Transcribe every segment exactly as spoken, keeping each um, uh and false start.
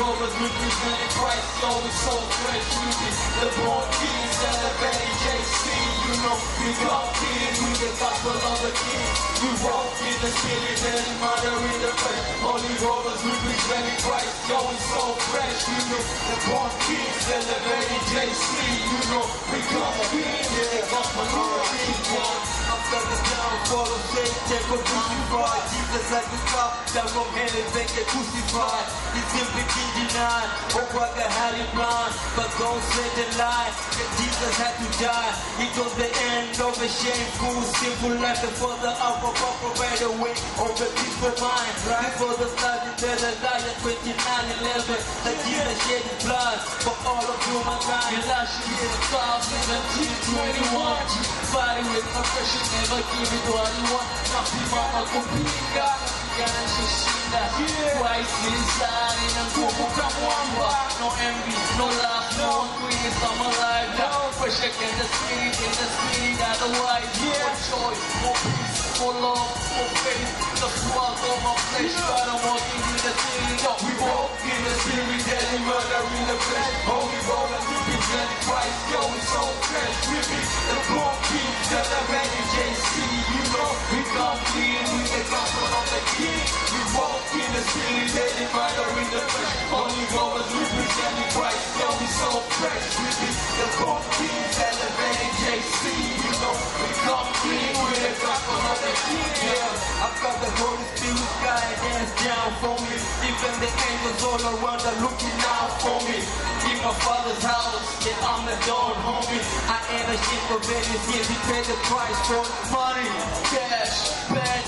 rollers representing Christ, yo, we so fresh. We be the Borne Kingz, celebrating J C. You know, we got kids, we the gospel of the King. We walk in the spirit, and mother in the flesh. Holy rollers representing Christ, yo, we so fresh. We be the Borne Kingz, celebrating J C. You know, we got kids, yeah, the gospel of the King. After the downfall of Satan, go crucified. Jesus at the top, that from hell and they get crucified. He simply can't deny, oh brother had it blind. But don't say the lie, that Jesus had to die. It was the end of a shameful, simple life. The father of a proper right away, over peaceful mind. Before the started there, the liar twenty-nine eleven, that Jesus shed his blood for all of humankind. And last year, the seventeen twenty-one, body with oppression, never give it what you want. Nothing mama kupinga, yanashishina. Christ inside in a kumu kamwamba. No envy, no love, no greed, I'm alive now. Pressure in the spirit, in the spirit, otherwise more joy, more peace, more love, more faith. The swag of my flesh, but I'm walking in the spirit. We walk in the spirit, deadly murder in the flesh. Holy roller, represent Christ, yo, we so fresh. We be the Borne Kingz, celebrating J C. You know, we come clean with the gospel of the King. We walk in the spirit, deadly murder in the flesh. Holy rollers, representing Christ, yo, we so fresh. We be the Borne Kingz, celebrating J C. You know, we come clean with the gospel of the King. Yeah, I've got the Holy Spirit guidance down for me. Even the angels all around are looking out for me. In my father's house, yeah, I'm the dawn, homie. I ain't ashamed of anything. We pay the price for money, cash, bed,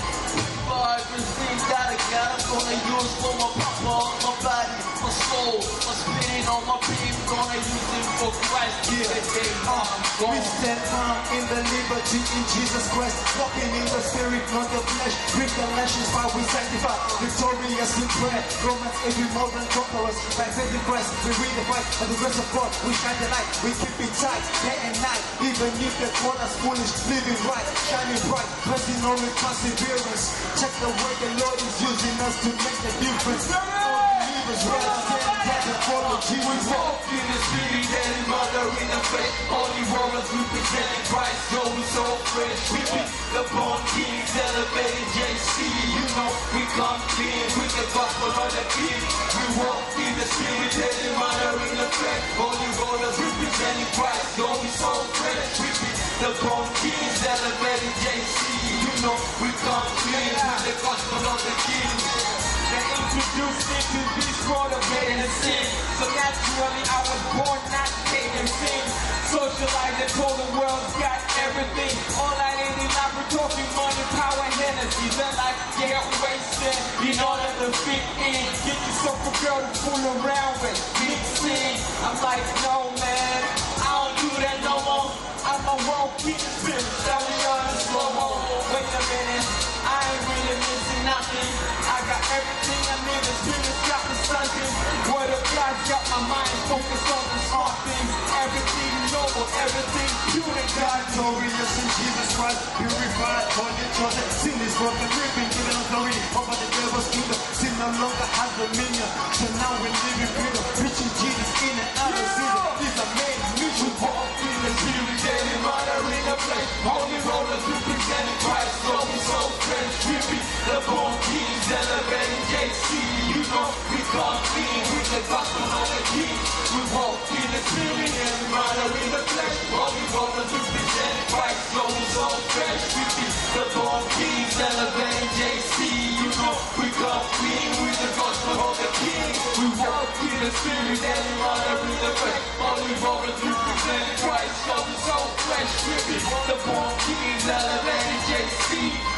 everything that I got. I'm gonna use for my papa, my body, my soul, my spirit, all my people. Gonna use it for Christ. Yeah, uh, we stand firm in the liberty in Jesus Christ. Walking in the spirit, not the flesh. With the lashes, while we sanctify. Victorious in prayer. Romans eight, we more than conquerors. By faith in Christ, we read the fight. By the grace of God, we shine the light. We keep it tight, day and night. Even if the corner's foolish, living right, shining bright, pressing on with perseverance. Check the way the Lord is using us to make the difference. Believers represent the follow Jesus. We walk in the spirit, and mother in the faith. Holy rollers representing Christ, yo, we so fresh. We be the Borne Kingz, celebrating J C. You know, we come clean with the gospel of the King. We walk in the spirit, and mother in the faith. Holy rollers representing Christ, yo, we so fresh. We be the Borne Kingz, celebrating J C. You know, we come clean with the gospel of the King. They introduced me to this world of hate and sin. So naturally I was born not hating sin. Socialized and told the world's got everything. All I need in life, we're talking money, power, Hennessy. Then I get wasted in order to fit in. Get yourself a girl to fool around with, mixing. I'm like, no man, I don't do that no more. I'm a walk in the spirit, that we on the slow-mo. Wait a minute, I ain't really missing nothing. I got everything I need, the spirit's got me sunken. Word of God's got my mind focused on the smart things. Everything noble, everything pure and God. Glorious in Jesus Christ, purified, holy, chosen. Sin is broken, we've been given us glory over the devil's kingdom. Sin no longer has dominion, so now we live in freedom. Preaching Jesus in and out of season. These are made new. We walk in the spirit, daily mother in the flesh. Holy rollers representing Christ, so we so fresh. We be the Borne Kingz, celebrating J C. You know, we come clean with the gospel of the King. We walk in the spirit, daily mother in the flesh. Holy rollers representing Christ, so we so fresh. We be the Borne Kingz, celebrating J C. You know, we come clean with the gospel of the King. We walk in the spirit, daily mother in the flesh. Holy rollers representing Christ, so we so fresh. We be the Borne Kingz, celebrating J C.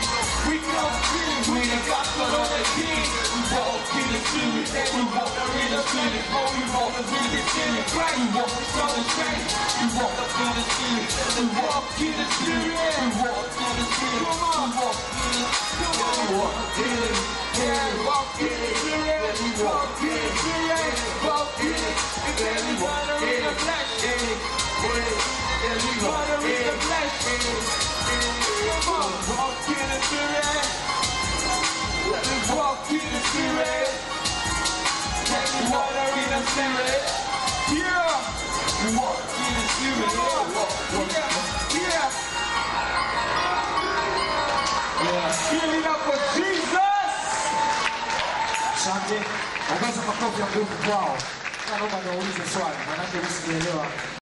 We come clean with the gospel of the King. We walk in the spirit, we walk in the spirit. Holy rollers representing Christ. We walk so straight. We walk up in the spirit. We walk in the spirit. We walk in the spirit. We walk in the spirit. We walk in the spirit. We walk in the spirit. We walk in the spirit. We walk in the spirit. We walk in the flesh. We walk in the flesh. Walk in the spirit. Let me walk in the spirit. Let me water spirit. Yeah. We walk in the spirit. Yeah. Yeah. Yeah. Give it up for Jesus. Asante. Ongeza makofi ya nguvu kwao. Naomba niwaulize swali, maana msielewa.